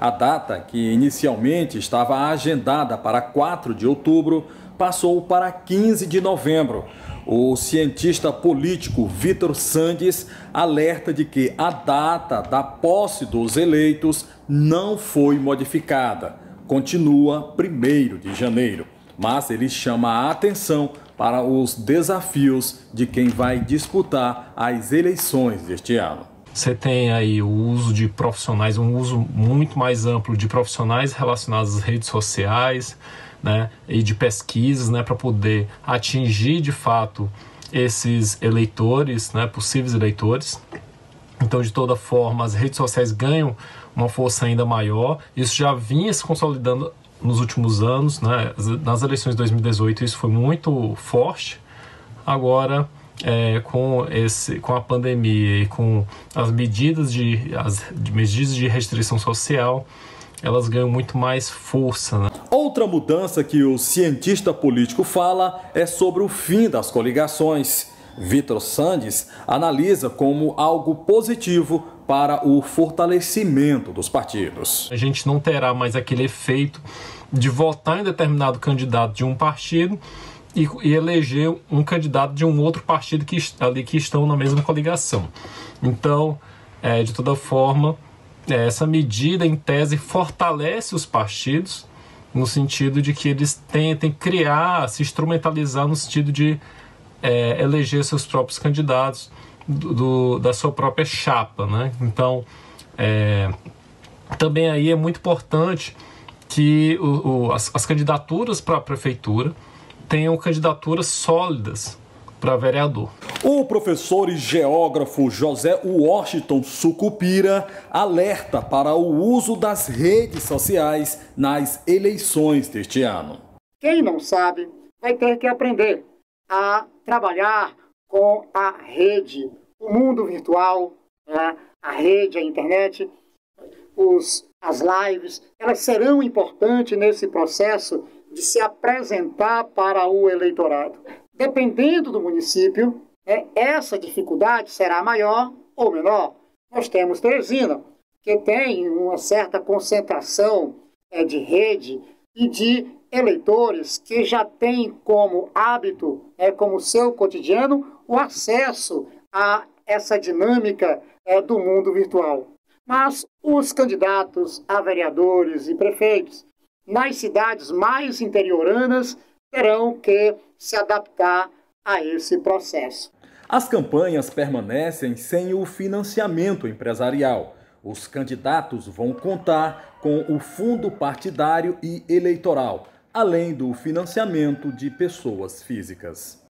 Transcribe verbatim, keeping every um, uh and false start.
A data, que inicialmente estava agendada para quatro de outubro, passou para quinze de novembro. O cientista político Vitor Sandes alerta de que a data da posse dos eleitos não foi modificada. Continua primeiro de janeiro. Mas ele chama a atenção para os desafios de quem vai disputar as eleições deste ano. Você tem aí o uso de profissionais, um uso muito mais amplo de profissionais relacionados às redes sociais, né, e de pesquisas, né, para poder atingir de fato esses eleitores, né, possíveis eleitores. Então, de toda forma, as redes sociais ganham uma força ainda maior. Isso já vinha se consolidando nos últimos anos, né? Nas eleições de dois mil e dezoito isso foi muito forte. Agora, é, com, esse, com a pandemia e com as medidas de, as de medidas de restrição social, elas ganham muito mais força, né? Outra mudança que o cientista político fala é sobre o fim das coligações. Vitor Sandes analisa como algo positivo para o fortalecimento dos partidos. A gente não terá mais aquele efeito de votar em determinado candidato de um partido e, e eleger um candidato de um outro partido que, ali, que estão na mesma coligação. Então, é, de toda forma, é, essa medida, em tese, fortalece os partidos no sentido de que eles tentem criar, se instrumentalizar no sentido de é, eleger seus próprios candidatos do, do, da sua própria chapa, né? Então, é, também aí é muito importante que o, o, as, as candidaturas para a prefeitura tenham candidaturas sólidas para vereador. O professor e geógrafo José Washington Sucupira alerta para o uso das redes sociais nas eleições deste ano. Quem não sabe vai ter que aprender a trabalhar com a rede, o mundo virtual, né? A rede, a internet, os, as lives, elas serão importantes nesse processo de se apresentar para o eleitorado. Dependendo do município, né, essa dificuldade será maior ou menor. Nós temos Teresina, que tem uma certa concentração é, de rede e de eleitores que já têm como hábito, é, como seu cotidiano, o acesso a essa dinâmica é, do mundo virtual. Mas os candidatos a vereadores e prefeitos nas cidades mais interioranas terão que se adaptar a esse processo. As campanhas permanecem sem o financiamento empresarial. Os candidatos vão contar com o fundo partidário e eleitoral, além do financiamento de pessoas físicas.